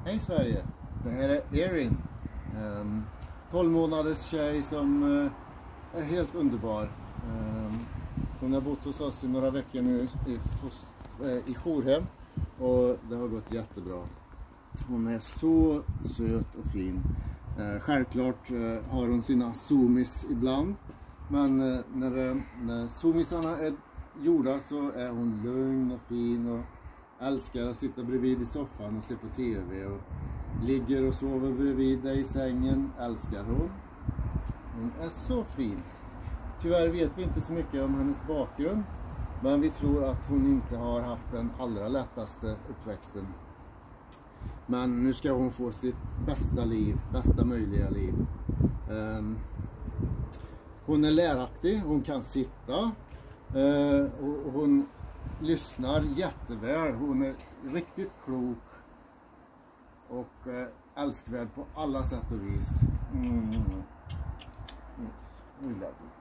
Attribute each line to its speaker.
Speaker 1: Hej Sverige, det här är Erin, 12 månaders tjej som är helt underbar. Hon har bott hos oss i några veckor nu i jourhem och det har gått jättebra. Hon är så söt och fin. Självklart har hon sina zoomis ibland, men när zoomisarna är gjorda så är hon lugn och fin och älskar att sitta bredvid i soffan och se på tv och ligger och sover bredvid dig i sängen, älskar hon. Hon är så fin. Tyvärr vet vi inte så mycket om hennes bakgrund, men vi tror att hon inte har haft den allra lättaste uppväxten. Men nu ska hon få sitt bästa liv, bästa möjliga liv. Hon är läraktig, hon kan sitta och hon lyssnar jätteväl. Hon är riktigt klok och älskvärd på alla sätt och vis. We love you.